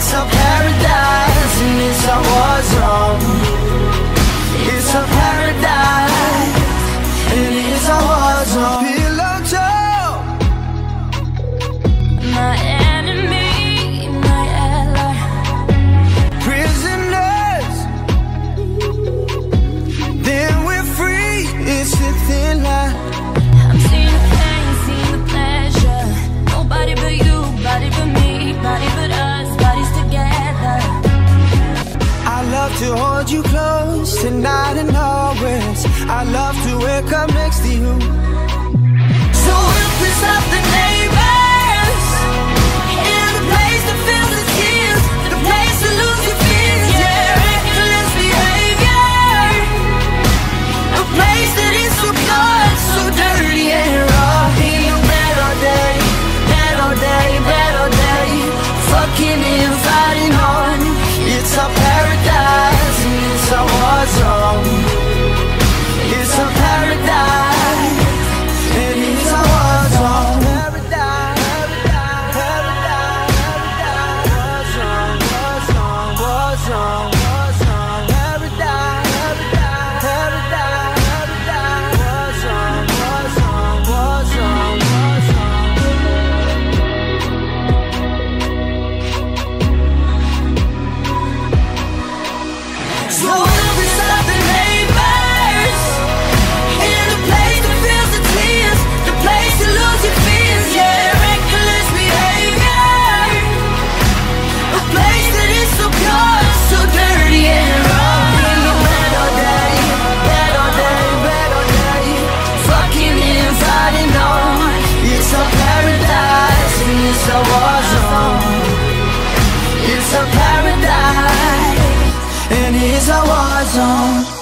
It's a paradise and it's a war zone. It's a paradise and it's a war zone. Pillowtalk. My enemy, my ally. Prisoners, then we're free. It's a thin line. I'm seeing the pain, seeing the pleasure. Nobody but you, body but me, body but us, bodies together. I love to hold you close tonight and always. I love to wake up next to you. So we'll piss off the neighbors in the place that feels the tears, the place to lose your fears. Yeah, reckless behavior, a place that is so good, so dirty and raw. Ain't no better day, better day, better day. Fucking and fighting on. It's a paradise and it's a war zone. It's a paradise and it's a war zone. Paradise, paradise, paradise, war zone, war zone, war zone, paradise, paradise, paradise, war zone, war zone, war zone, war zone. So we'll be stopping neighbors in the place that feels the tears, the place to lose your fears. Yeah, reckless behavior, a place that is so pure, so dirty and raw. Ain't no better day, better day, better day. Fucking and fighting on. It's a paradise and it's a war zone. It's a paradise and it's a war zone.